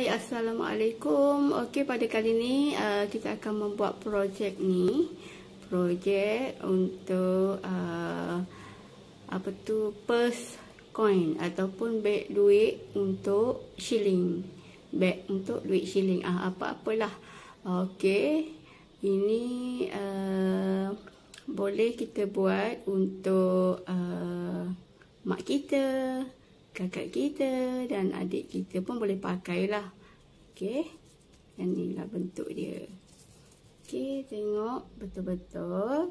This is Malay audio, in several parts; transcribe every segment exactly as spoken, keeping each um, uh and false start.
Hai, Assalamualaikum. Okey, pada kali ni uh, kita akan membuat projek ni. Projek untuk uh, apa tu, purse coin ataupun beg duit untuk shilling. Beg untuk duit shilling. Ah, apa-apalah. Okey. Ini uh, boleh kita buat untuk uh, mak kita, kakak kita dan adik kita pun boleh pakai lah. Okey. Dan inilah bentuk dia. Okey, tengok betul-betul.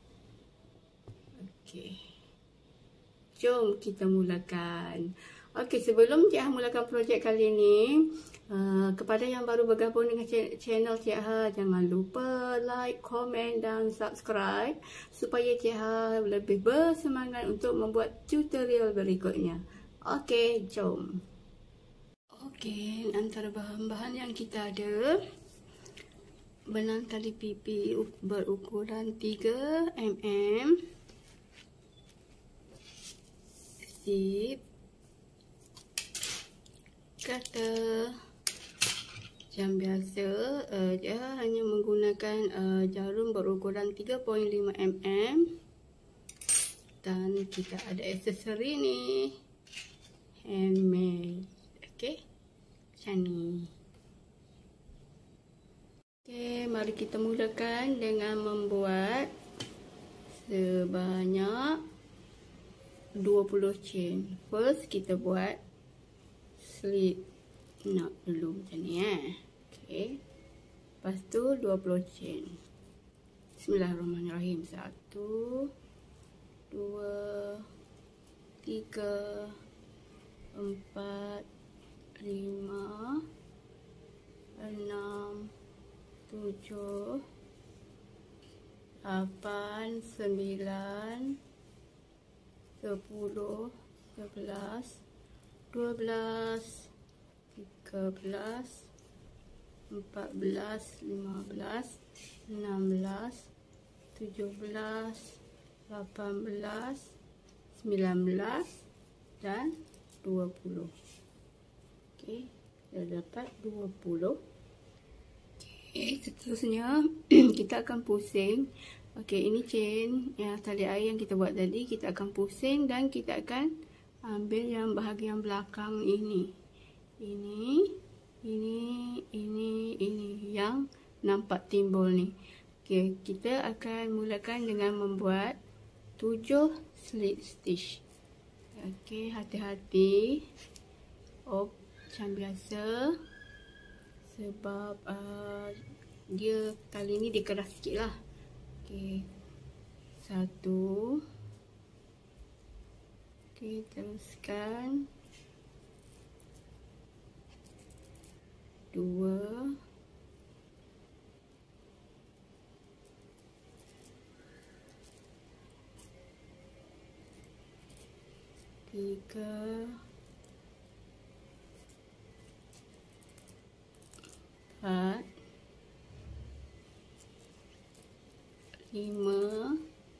Okey. Jom kita mulakan. Okey, sebelum Cik Ha mulakan projek kali ni, uh, kepada yang baru bergabung dengan channel Cik Ha, jangan lupa like, komen dan subscribe supaya Cik Ha lebih bersemangat untuk membuat tutorial berikutnya. Okey, jom. Okey, antara bahan-bahan yang kita ada, benang tali pipi berukuran tiga milimeter, zip, cutter, jam biasa. Uh, dia hanya menggunakan uh, jarum berukuran tiga koma lima milimeter, dan kita ada aksesori ni, handmade. Okey, macam ni. Okey, mari kita mulakan dengan membuat sebanyak dua puluh chain. First kita buat slip knot dulu macam ni eh. Okey. Lepas tu dua puluh chain. Bismillahirrahmanirrahim. Satu, dua, tiga, empat, lima, enam, tujuh, lapan, sembilan, sepuluh, sebelas, dua belas, tiga belas, empat belas, lima belas, enam belas, tujuh belas, lapan belas, sembilan belas dan dua puluh. Okey, dah dapat dua puluh. Okey, seterusnya kita akan pusing. Okey, ini chain yang tali air yang kita buat tadi, kita akan pusing dan kita akan ambil yang bahagian belakang ini. Ini, ini, ini, ini yang nampak timbul ni. Okey, kita akan mulakan dengan membuat tujuh slip stitch. Okey, hati-hati. Oh, macam biasa. Sebab uh, dia tali ni dia keras sikit lah. Okey, satu. Okey, teruskan. Dua. Tiga. Empat. Lima.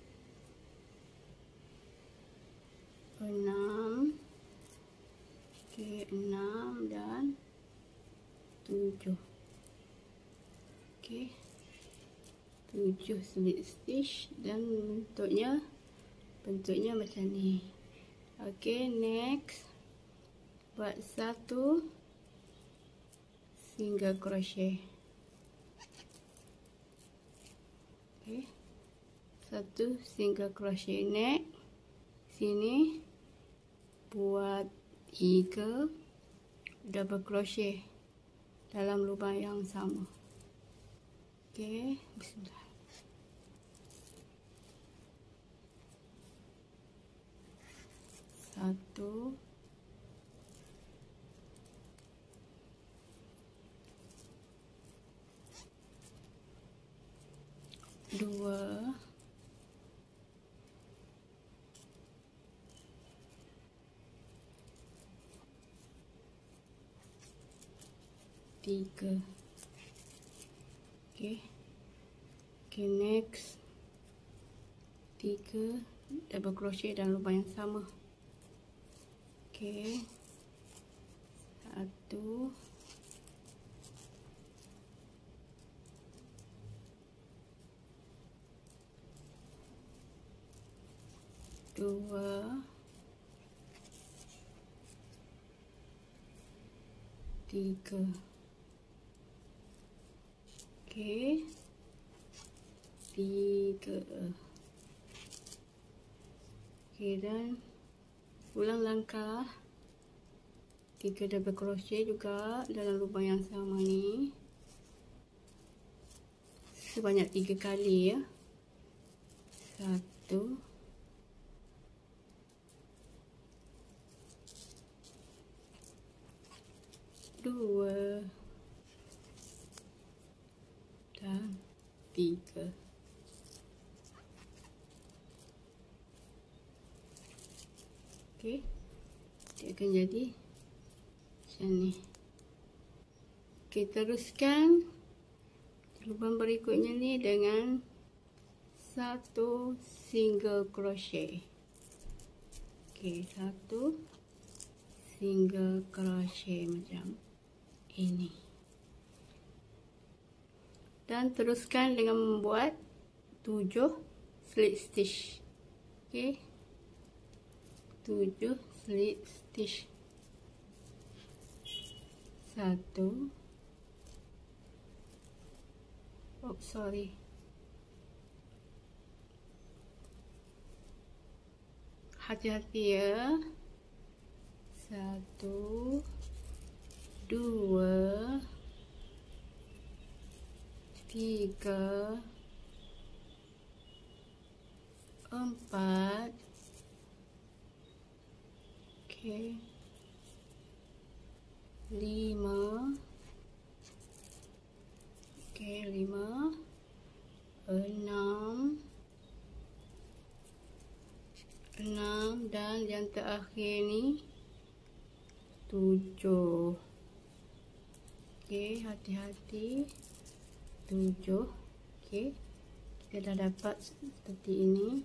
Enam. Okey, enam dan tujuh. Okey, tujuh slip stitch dan bentuknya bentuknya macam ni. Okey, next buat satu single crochet. Okey, satu single crochet. Next sini buat tiga double crochet dalam lubang yang sama. Okey, bismillah. Satu, dua, tiga. Okey. Okey, next tiga double crochet dalam lubang yang sama. Okey, satu, dua, tiga. Okey, tiga. Okey, dan ulang langkah tiga double crochet juga dalam lubang yang sama ni sebanyak tiga kali ya. Satu, dua, dan tiga. Okey, dia akan jadi macam ni. Okey, teruskan lubang berikutnya ni dengan satu single crochet. Okey, satu single crochet macam ini. Dan teruskan dengan membuat tujuh slip stitch. Okey, tujuh slip stitch. Satu, oh sorry, hati-hati ya. Satu, dua, tiga, empat. Okey, lima. Okey, lima, enam, enam, dan yang terakhir ni tujuh. Okey, hati-hati, tujuh. Okey, kita dah dapat seperti ini.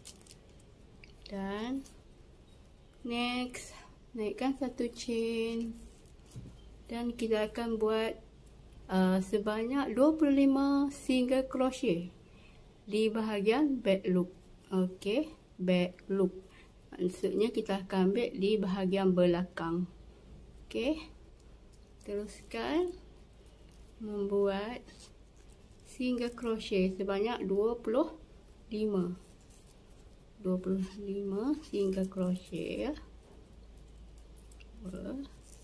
Dan next, naikkan satu chain dan kita akan buat uh, sebanyak dua puluh lima single crochet di bahagian back loop. Okey, back loop maksudnya kita akan ambil di bahagian belakang. Okey, teruskan membuat single crochet sebanyak dua puluh lima dua puluh lima single crochet ya. Dua,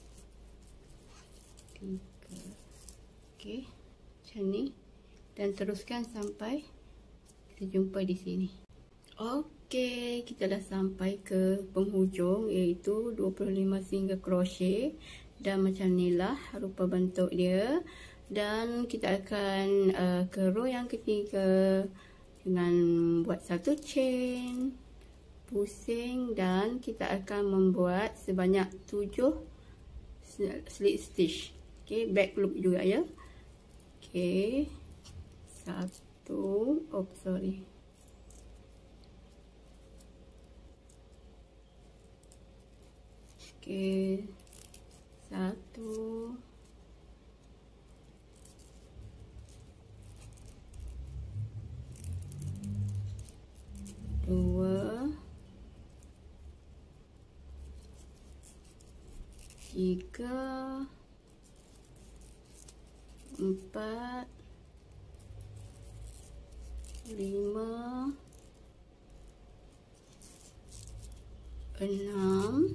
tiga. Okey, macam ni, dan teruskan sampai kita jumpa di sini. Okey, kita dah sampai ke penghujung iaitu dua puluh lima single crochet, dan macam inilah rupa bentuk dia. Dan kita akan uh, ke row yang ketiga dengan buat satu chain, pusing, dan kita akan membuat sebanyak tujuh slip stitch. Okey, back loop juga ya. Okey, satu, oh sorry, okey, satu, dua, tiga, empat, lima, enam,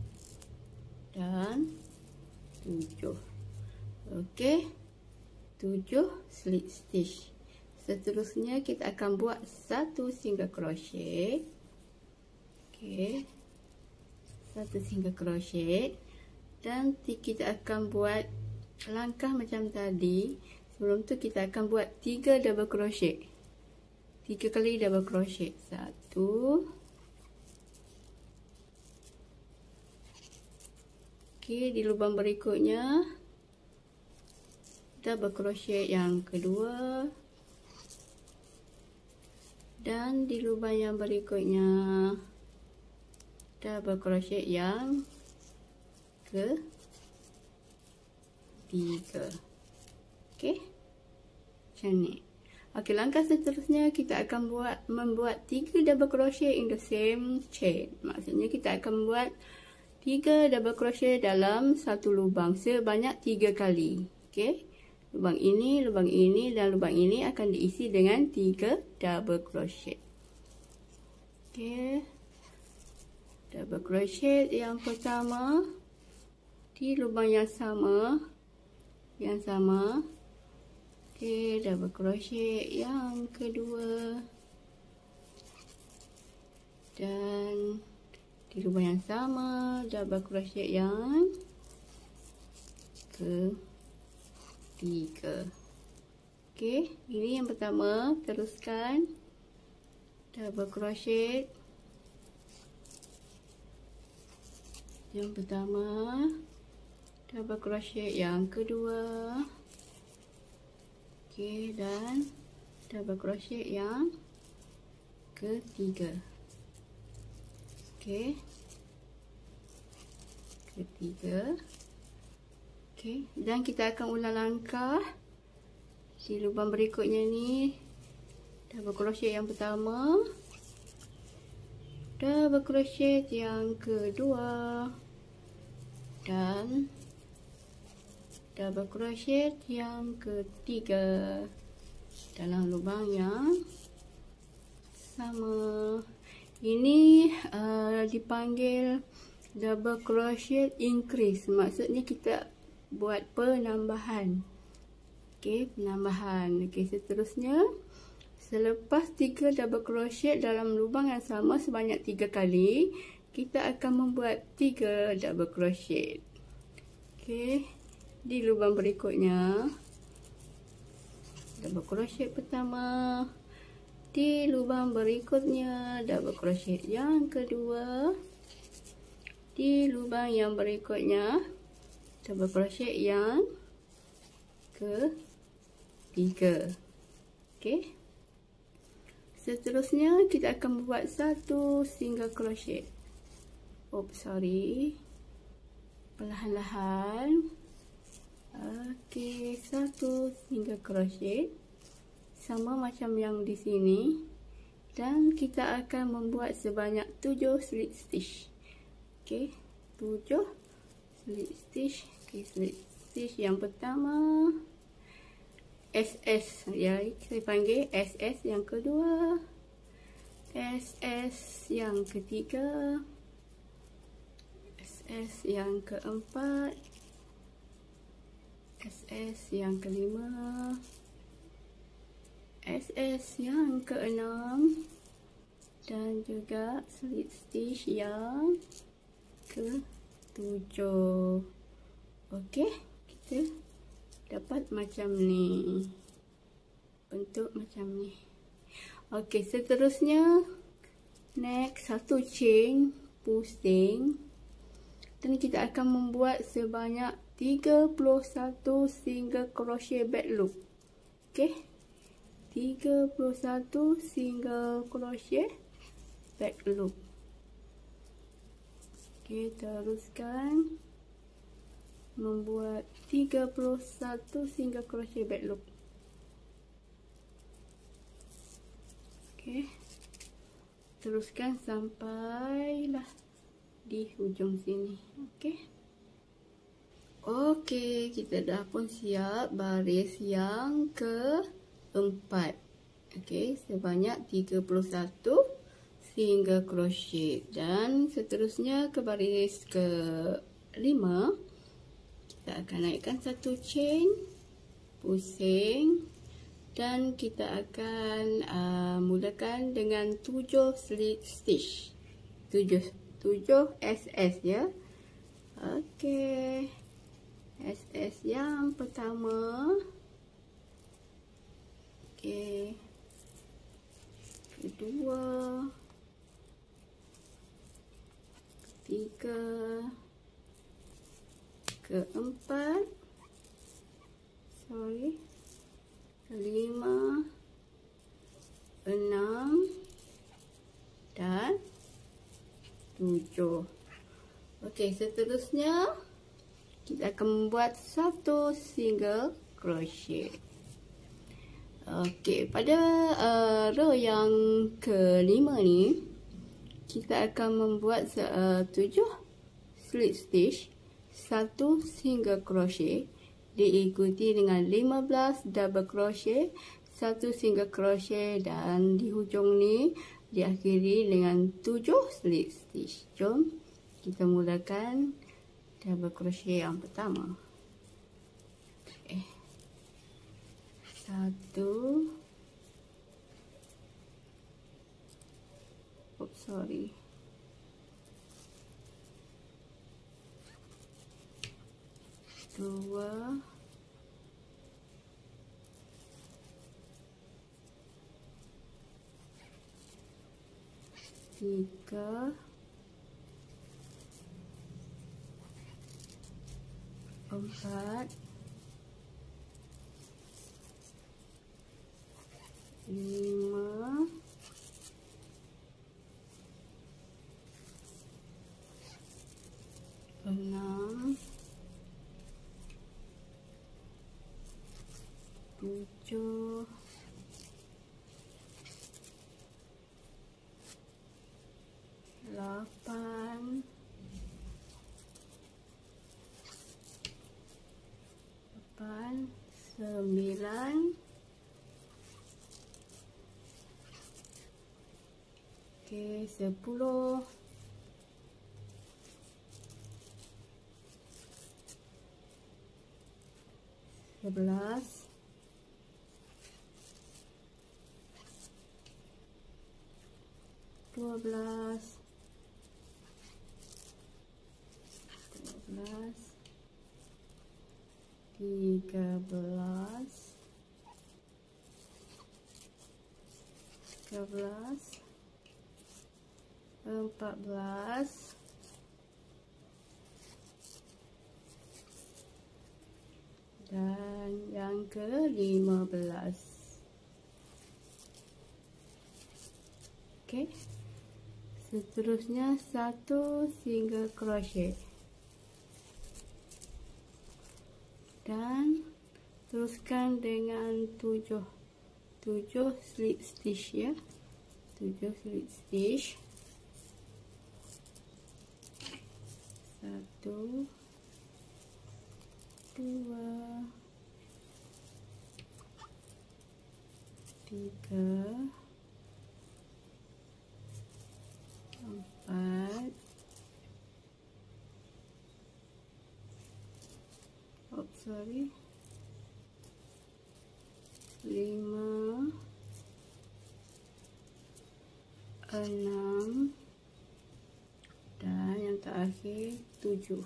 dan tujuh. Okey, tujuh slip stitch. Seterusnya kita akan buat satu single crochet. Okey, satu single crochet, dan kita akan buat langkah macam tadi. Sebelum tu kita akan buat tiga double crochet, tiga kali double crochet. Satu, okey, di lubang berikutnya double crochet yang kedua, dan di lubang yang berikutnya double crochet yang ketiga. Okey, macam ni. Okey, langkah seterusnya kita akan buat membuat tiga double crochet in the same chain. Maksudnya kita akan buat tiga double crochet dalam satu lubang sebanyak tiga kali. Okey. Lubang ini, lubang ini dan lubang ini akan diisi dengan tiga double crochet. Okey. Double crochet yang pertama di lubang yang sama. Yang sama. Okey, double crochet yang kedua. Dan di lubang yang sama, double crochet yang ketiga. Okey, ini yang pertama, teruskan double crochet. Yang pertama, double crochet yang kedua. Okey, dan double crochet yang ketiga. Okey. Ketiga. Okey, dan kita akan ulang langkah di lubang berikutnya ni. Double crochet yang pertama. Double crochet yang kedua. Dan double crochet yang ketiga dalam lubang yang sama. Ini uh, dipanggil double crochet increase. Maksudnya kita buat penambahan. Okey, penambahan. Okey, seterusnya selepas tiga double crochet dalam lubang yang sama sebanyak tiga kali, kita akan membuat tiga double crochet. Okey. Di lubang berikutnya, double crochet pertama. Di lubang berikutnya, double crochet yang kedua. Di lubang yang berikutnya, double crochet yang ketiga. Okey. Seterusnya kita akan membuat satu single crochet. Oh, sorry. Perlahan-lahan. Okey, satu single crochet sama macam yang di sini, dan kita akan membuat sebanyak tujuh slip stitch. Okey, tujuh slip stitch. Okey, slip stitch yang pertama S S ya, saya panggil S S yang kedua, S S yang ketiga, S S yang keempat, S S yang kelima, S S yang keenam, dan juga slip stitch yang ketujuh. Okey, kita dapat macam ni, bentuk macam ni. Okey, seterusnya next satu chain pusing, dan kita akan membuat sebanyak tiga puluh satu single crochet back loop. Okey, tiga puluh satu single crochet back loop. Okey, teruskan membuat tiga puluh satu single crochet back loop. Okey, teruskan sampailah di hujung sini. Okey. Okey, kita dah pun siap baris yang keempat. Okey, sebanyak tiga puluh satu single crochet, dan seterusnya ke baris kelima kita akan naikkan satu chain pusing, dan kita akan uh, mulakan dengan tujuh slip stitch. tujuh tujuh S S ya. Okey. S S yang pertama. Okey. Kedua. Ketiga. Keempat. Sorry. Kelima. Enam. Dan tujuh. Okey, seterusnya kita akan membuat satu single crochet. Okey, pada uh, row yang kelima ni kita akan membuat uh, tujuh slip stitch, satu single crochet diikuti dengan lima belas double crochet, satu single crochet, dan di hujung ni diakhiri dengan tujuh slip stitch. Jom kita mulakan double crochet yang pertama. Okay. Satu, oh sorry, dua, tiga, empat, lima, enam, tujuh, lapan, lapan, sembilan, okey, sepuluh, sebelas, dua belas, dua belas, tiga belas, tiga belas, empat belas, dan yang ke lima belas. Okey. Seterusnya satu single crochet. Dan teruskan dengan tujuh tujuh slip stitch ya. tujuh slip stitch. Satu, dua, tiga, empat, oh sorry, lima, enam, dan yang terakhir tujuh,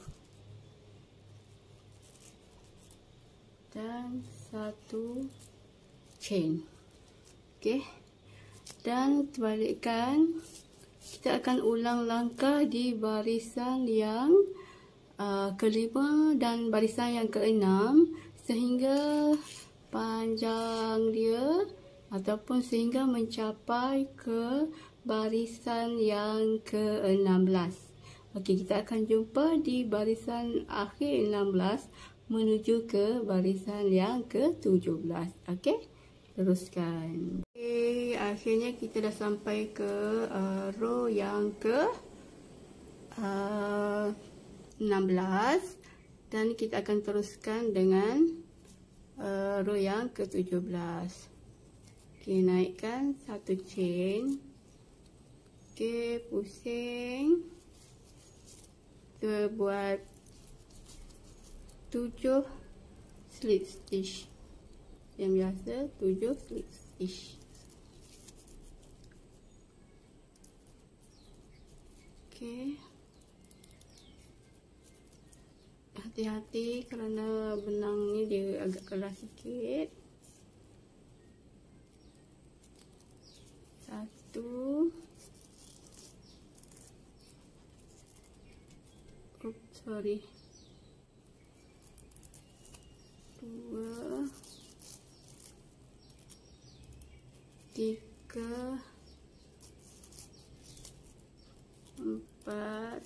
dan satu chain. Okey, dan terbalikkan. Kita akan ulang langkah di barisan yang uh, kelima dan barisan yang keenam sehingga panjang dia ataupun sehingga mencapai ke barisan yang ke enam belas. Okey, kita akan jumpa di barisan akhir enam belas menuju ke barisan yang ke tujuh belas. Okey, teruskan. Okey, akhirnya kita dah sampai ke uh, row yang ke uh, enam belas dan kita akan teruskan dengan uh, row yang ke tujuh belas. Okey, naikkan satu chain. Okey, pusing. Kita buat tujuh slip stitch. Yang biasa tujuh slip stitch. Okey. Hati-hati kerana benang ni dia agak keras sikit. Satu. Oops, sorry. Dua. Tiga. Empat.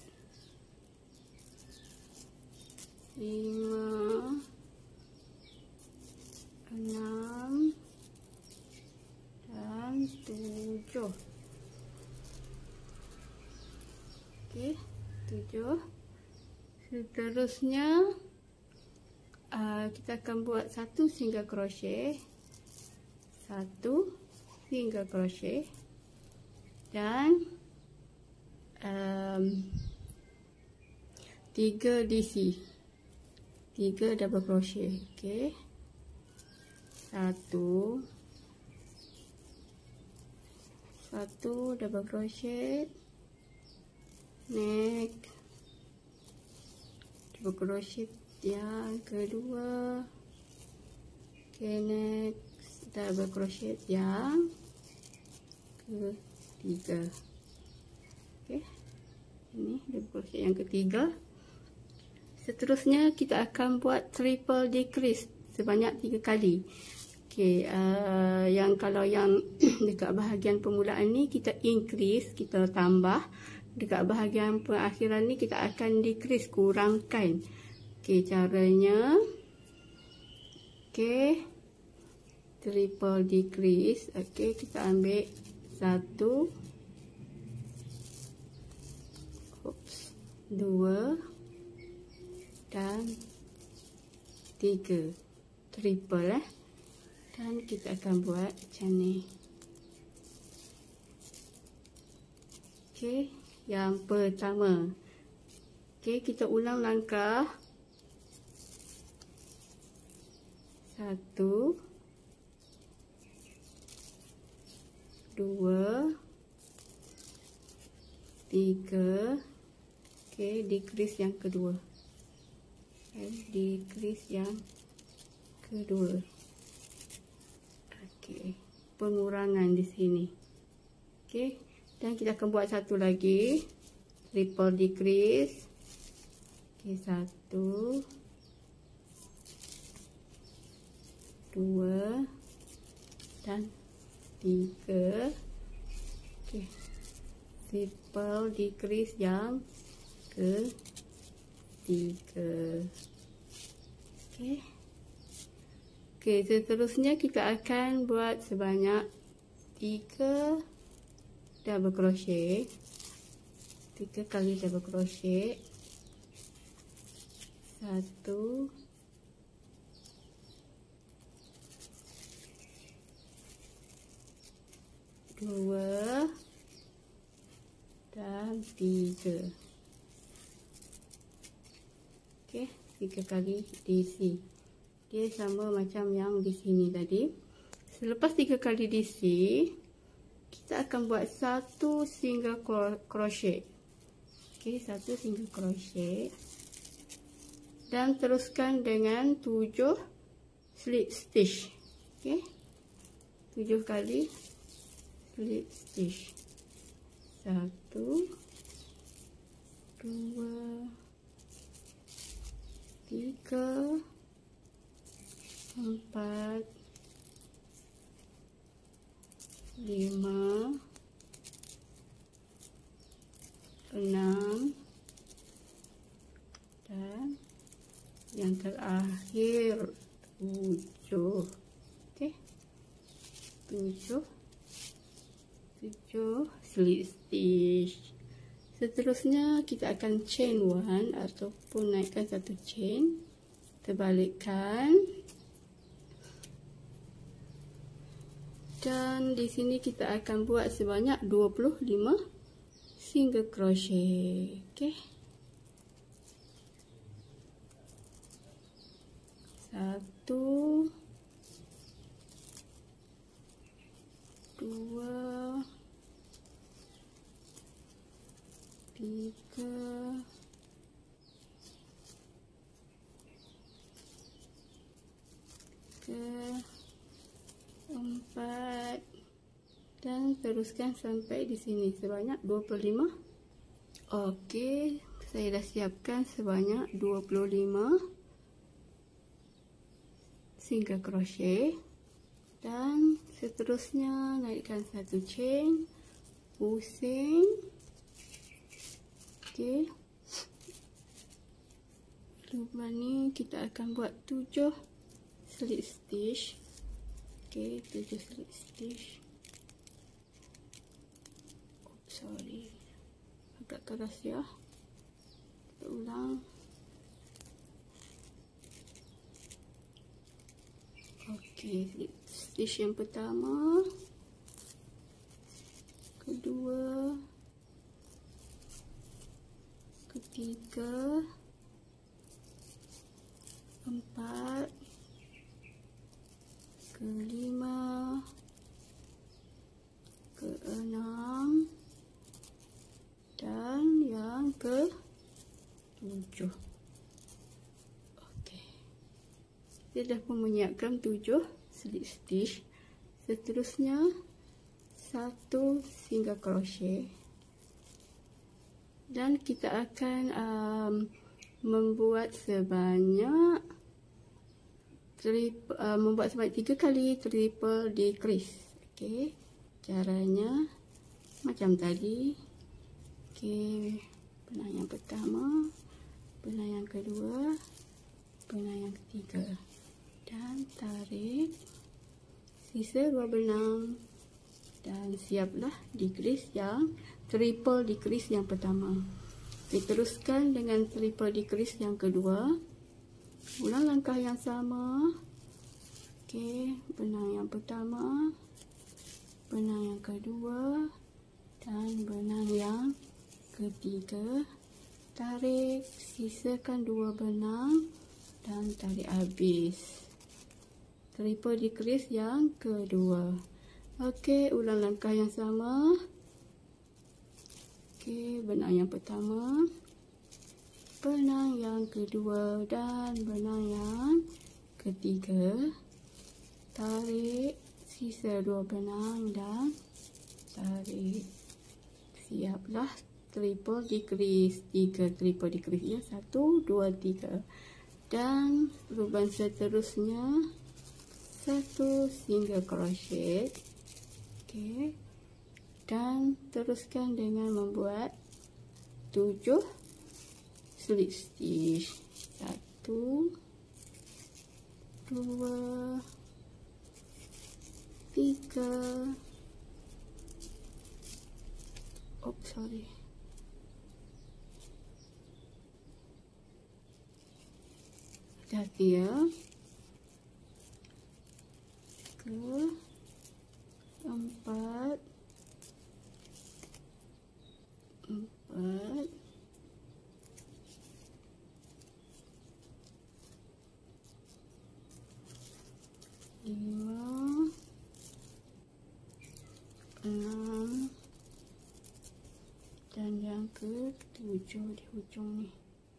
Lima. Enam. tujuh. Seterusnya uh, kita akan buat satu single crochet, satu single crochet dan um, tiga D C, tiga double crochet. Okey, satu satu double crochet, next double crochet yang kedua, okay, next double crochet yang ketiga. Okay, ini double crochet yang ketiga. Seterusnya kita akan buat triple decrease sebanyak tiga kali. Okey, uh, yang kalau yang dekat bahagian permulaan ni kita increase, kita tambah. Dekat bahagian perakhiran ni kita akan decrease, kurangkan. Okey, caranya okey, triple decrease. Okey, kita ambil satu, oops, dua dan tiga, triple eh. Dan kita akan buat macam ni. Okey, yang pertama. Okey, kita ulang langkah. Satu, dua, tiga. Okey, decrease yang kedua. Okay, decrease yang kedua. Okey, pengurangan di sini. Okey, dan kita akan buat satu lagi, triple decrease. Okey, satu, dua dan tiga. Okey, triple decrease yang ketiga. Okey. Okey, seterusnya kita akan buat sebanyak tiga double crochet. tiga kali double crochet. satu, dua dan tiga. Okey, tiga kali D C. Dia sama macam yang di sini tadi. Selepas tiga kali D C, kita akan buat satu single crochet. Okey, satu single crochet. Dan teruskan dengan tujuh slip stitch. Okey, tujuh kali slip stitch. Satu, dua, tiga, empat, lima, enam, dan yang terakhir tujuh. Okey, tujuh, tujuh slip stitch. Seterusnya kita akan chain one ataupun naikkan satu chain, terbalikkan. Dan di sini kita akan buat sebanyak dua puluh lima single crochet. Okey. Satu, dua, tiga, tiga, empat, dan teruskan sampai di sini sebanyak dua puluh lima. Okey, saya dah siapkan sebanyak dua puluh lima single crochet. Dan seterusnya naikkan satu chain, pusing. Okey, lepas ni kita akan buat tujuh slip stitch. Okey, tujuh slip stitch. Oops, sorry, agak keras ya. ulang. Okey, stitch yang pertama, kedua, ketiga, empat, kelima, keenam, dan yang ke tujuh. Okey, kita dah pun menyiapkan tujuh slip stitch. Seterusnya satu single crochet, dan kita akan um, membuat sebanyak triple, uh, membuat sebanyak tiga kali triple decrease. Okey, caranya macam tadi. Okey, benang yang pertama, benang yang kedua, benang yang ketiga, dan tarik sisa dua benang, dan siaplah decrease yang triple decrease yang pertama. Diteruskan dengan triple decrease yang kedua. Ulang langkah yang sama. Okey, benang yang pertama, benang yang kedua, dan benang yang ketiga. Tarik, sisakan dua benang dan tarik habis. Triple decrease yang kedua. Okey, ulang langkah yang sama. Okey, benang yang pertama, benang yang kedua, dan benang yang ketiga. Tarik sisa dua benang dan tarik. Siaplah triple decrease, tiga triple decrease ya, satu, dua, tiga, dan lubang seterusnya satu single crochet. Okey, dan teruskan dengan membuat tujuh slip stitch. Satu, dua, tiga, oh sorry, hati ya, tiga, empat, empat, lima, enam, dan yang ke tujuh di ujung ni.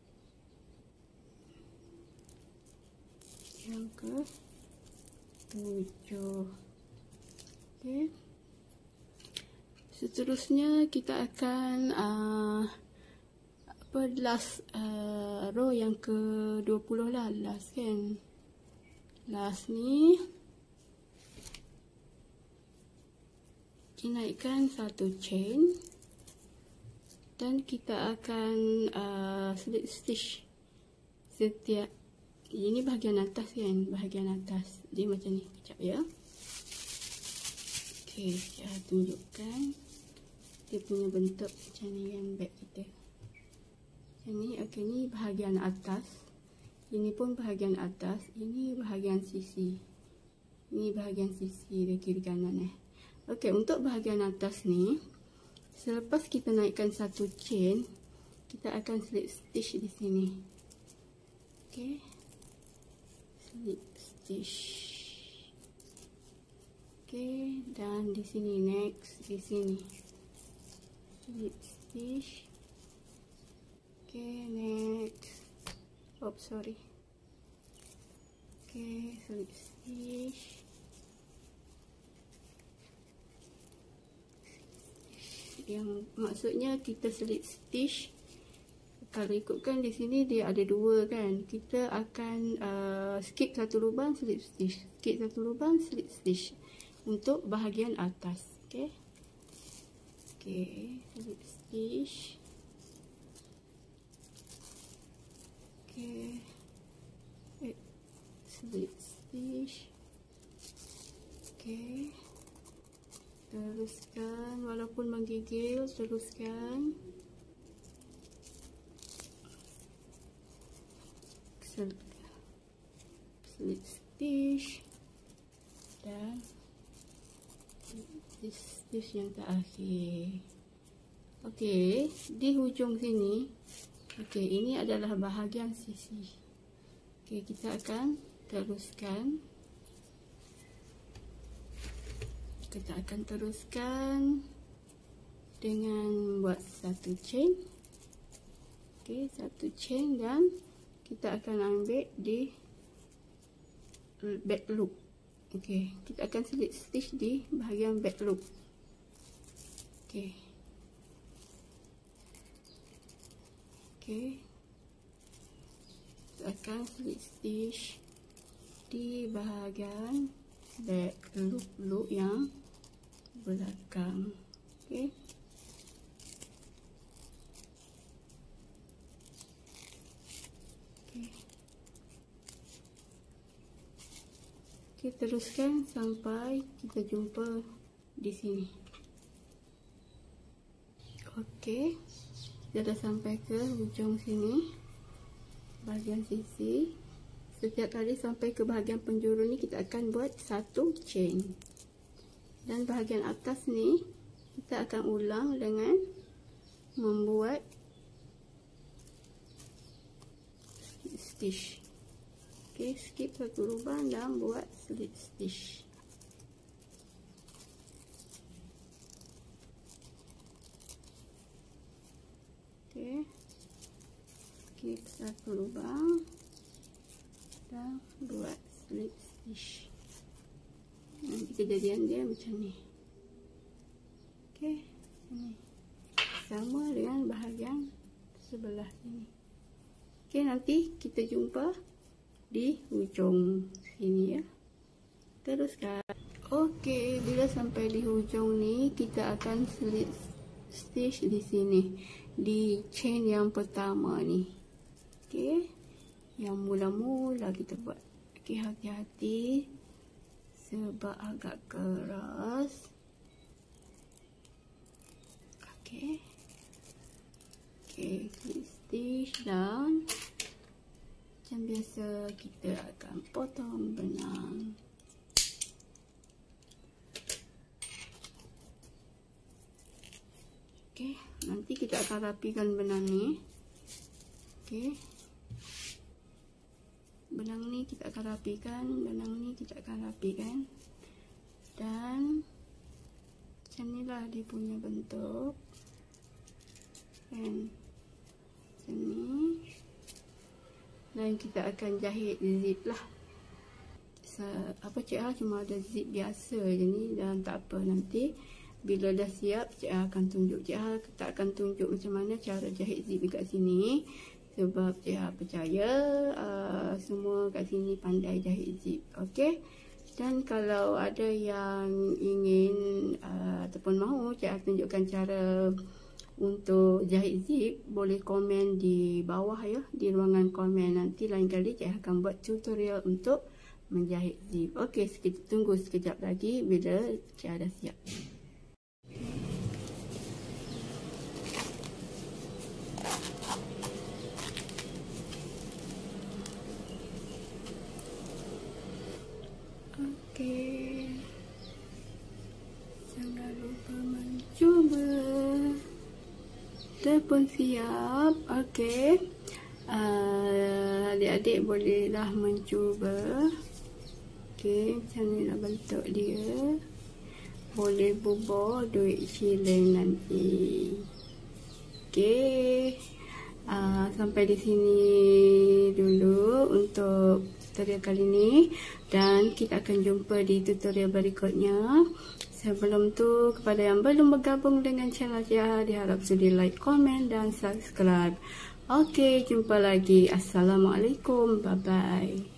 Yang ke tujuh. Okey. Seterusnya kita akan uh, apa last uh, row yang ke dua puluh lah, last kan. Last ni naikkan satu chain, dan kita akan uh, slip stitch setiap, ini bahagian atas kan, bahagian atas dia macam ni. Sekejap ya. Okey, saya tunjukkan dia punya bentuk macam ni kan, bag kita macam ni. Okey, ni bahagian atas, ini pun bahagian atas, ini bahagian sisi, ini bahagian sisi dari kiri kanan eh. Okey, untuk bahagian atas ni, selepas kita naikkan satu chain, kita akan slip stitch di sini. Okey, slip stitch. Okey, dan di sini next, di sini slip stitch. Okey, next, oh sorry. Okey, slip stitch. Yang maksudnya kita slip stitch, kalau ikutkan di sini dia ada dua kan, kita akan uh, skip satu lubang, slip stitch, skip satu lubang, slip stitch untuk bahagian atas. Okey, okey, slip stitch. Okey, eh, slip stitch. Okey, teruskan, walaupun menggigil, teruskan. slip stitch dan stitch yang terakhir. Okey, di hujung sini, okey, ini adalah bahagian sisi. Okey, kita akan teruskan. Kita akan teruskan dengan buat satu chain. Okey, satu chain dan kita akan ambil di back loop. Okey, kita akan slip stitch di bahagian back loop. Okey. Okey. Kita akan slip stitch di bahagian back loop loop yang belakang. Okey. Okey. Kita teruskan sampai kita jumpa di sini. Okey, kita dah sampai ke hujung sini, bahagian sisi. Setiap kali sampai ke bahagian penjuru ni kita akan buat satu chain, dan bahagian atas ni kita akan ulang dengan membuat stitch. Okey, skip satu lubang dan buat slip stitch. Okey, skip satu lubang dan buat slip stitch. Nanti kejadian dia macam ni. Okey, ini sama dengan bahagian sebelah sini. Okey, nanti kita jumpa di hujung sini ya. Teruskan. Okey, bila sampai di hujung ni kita akan slip stitch di sini, di chain yang pertama ni. Okey, yang mula-mula kita buat. Okey, hati-hati sebab agak keras. Okey. Okey, slip stitch dan macam biasa kita akan potong benang. Okey, nanti kita akan rapikan benang ni. Okey. Benang ni kita akan rapikan, benang ni kita akan rapikan. Dan macam inilah dia punya bentuk. Kan? Macam ni. Dan kita akan jahit zip lah. Apa Cik A cuma ada zip biasa je ni, dan tak apa, nanti bila dah siap Cik A akan tunjuk. Cik A tak akan tunjuk macam mana cara jahit zip dekat sini, sebab Cik A percaya uh, semua kat sini pandai jahit zip. Okey. Dan kalau ada yang ingin uh, ataupun mahu Cik A tunjukkan cara untuk jahit zip, boleh komen di bawah ya, di ruangan komen. Nanti lain kali Cik akan buat tutorial untuk menjahit zip. Okey, kita tunggu sekejap lagi bila Cik dah siap. Okey, jangan lupa mencuba. Dah pun siap. Okey, uh, adik-adik bolehlah mencuba. Okey, macam ni lah bentuk dia. Boleh bubuh duit shilling nanti. Okey, uh, sampai di sini dulu untuk tutorial kali ini, dan kita akan jumpa di tutorial berikutnya. Sebelum tu, kepada yang belum bergabung dengan channel Cik A, diharap sudi like, komen dan subscribe. Okey, jumpa lagi. Assalamualaikum. Bye bye.